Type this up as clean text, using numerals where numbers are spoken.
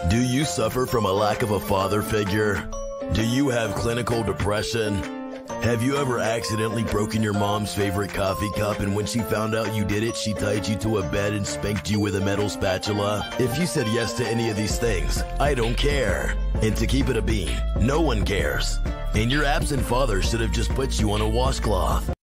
Do you suffer from a lack of a father figure? Do you have clinical depression? Have you ever accidentally broken your mom's favorite coffee cup, and when she found out you did it, she tied you to a bed and spanked you with a metal spatula? If you said yes to any of these things, I don't care. And to keep it a bean, no one cares. And your absent father should have just put you on a washcloth.